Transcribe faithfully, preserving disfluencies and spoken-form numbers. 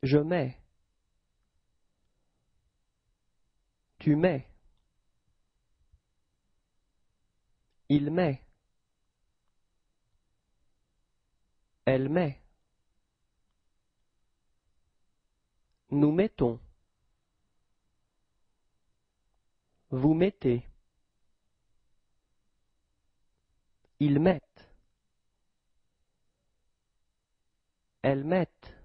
Je mets. Tu mets. Il met. Elle met. Nous mettons. Vous mettez. Ils mettent. Elles mettent.